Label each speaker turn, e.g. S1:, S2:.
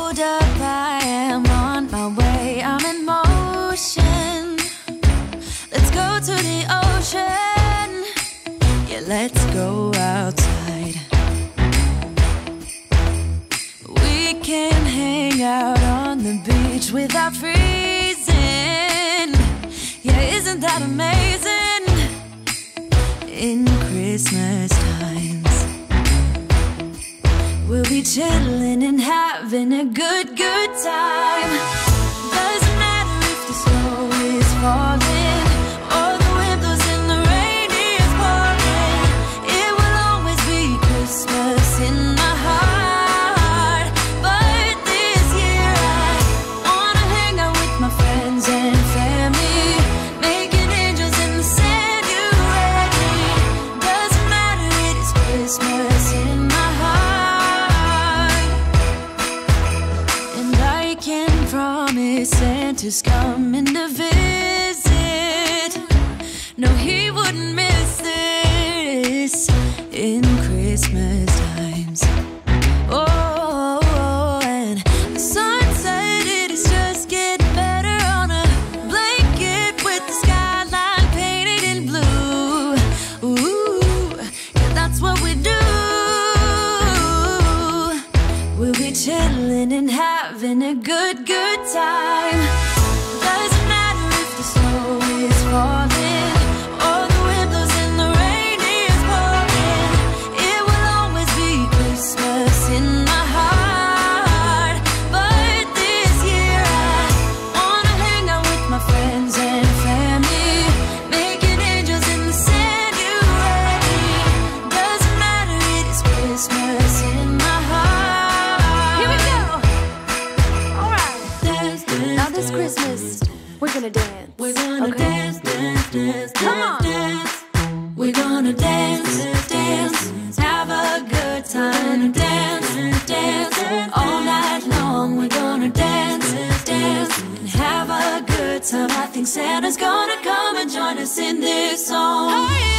S1: hold up, I am on my way, I'm in motion. Let's go to the ocean, yeah, let's go outside. We can hang out on the beach without freezing. Yeah, isn't that amazing? In Christmas times, we'll be chilling and having a good time. Doesn't matter if the snow is falling or the wind blows and the rain is pouring. It will always be Christmas in my heart. But this year I wanna hang out with my friends and family, making angels in the sand. You ready? Doesn't matter, it is Christmas in my heart. And I can promise Santa's coming to visit. No, he wouldn't miss this in Christmas times. Oh, and the sun said it is just getting better on a blanket with the skyline painted in blue. Ooh, yeah, that's what we do. We'll be chilling and having a good time. Doesn't matter if the snow is falling or the wind blows and the rain is pouring. It will always be Christmas in my heart. But this year I wanna hang out with my friends and family, making angels in the sand. You ready? Doesn't matter, it is Christmas in my heart. Here we go. All right. Now this Christmas, we're gonna dance. We're gonna dance, dance, dance, come on. Dance. We're gonna dance, dance, have a good time. Dance, dance, all night long. We're gonna dance, dance, and have a good time. I think Santa's gonna come and join us in this song. Oh, yeah.